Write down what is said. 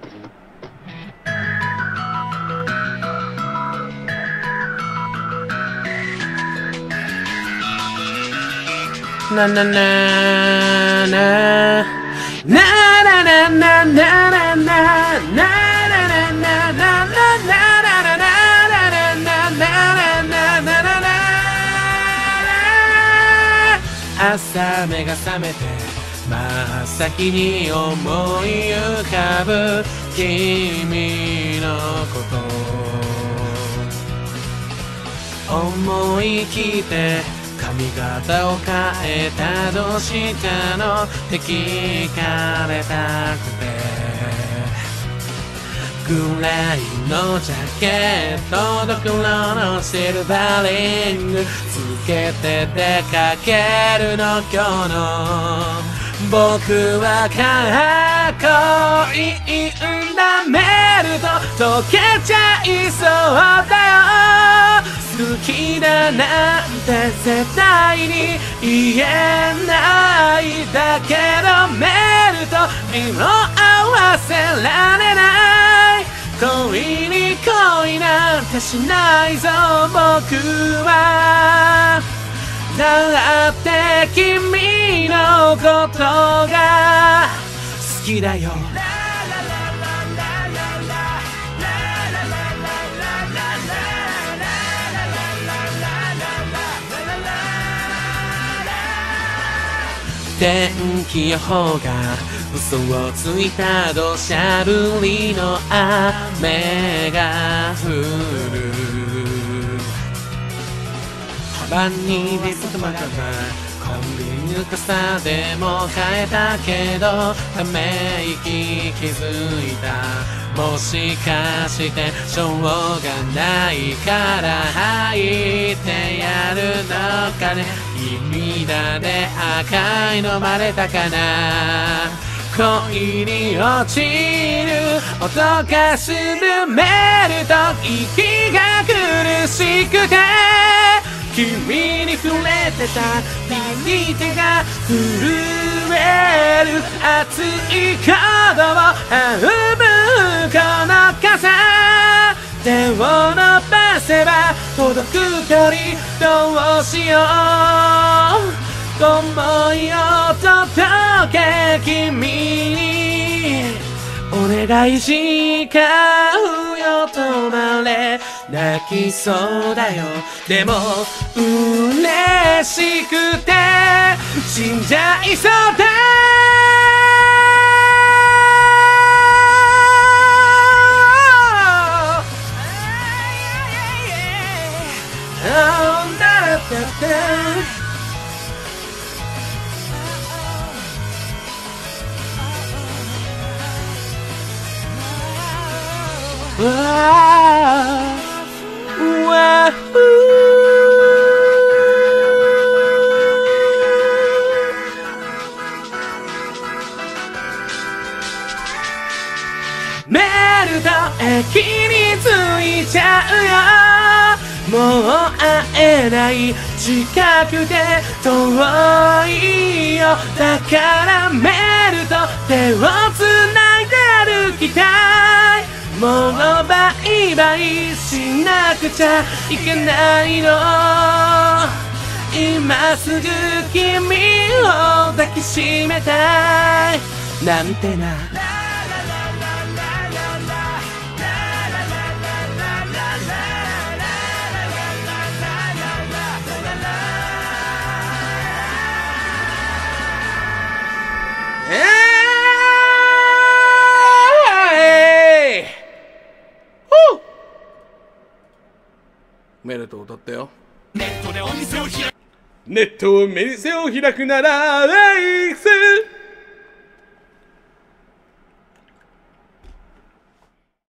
なななななななななななななななななな朝目が覚めて真っ先に思い浮かぶ君のこと思い切って髪型を変えたどうしたのって聞かれたくてグレーのジャケットと黒のシルバーリングつけて出かけるの今日の僕はかっこいいんだメルと溶けちゃいそうだよ好きだなんて絶対に言えないだけどメルと色合わせられない恋に恋なんてしないぞ僕はだって君のことが好きだよ天気予報が嘘をついた土砂降りの雨が降る幅にディスクマカがコンビニの傘でも買えたけどため息気づいたもしかしてしょうがないから吐いてやるのかね君だで赤いのまれたかな恋に落ちる音がするメールと息が苦しくて君に触れてた右手が震える熱い鼓動を生むこの傘手を伸ばせば届く距離どうしよう思いを届け君にお願いしかうよ止まれ泣きそうだよでも嬉しくて死んじゃいそうだメールと駅に着いちゃうよもう会えない近くで遠いよだからメールと手をつないで歩きたいもうバイバイしなくちゃいけないの今すぐ君を抱きしめたいなんてなメルト歌ったよ。ネットでお店を開くならレイクス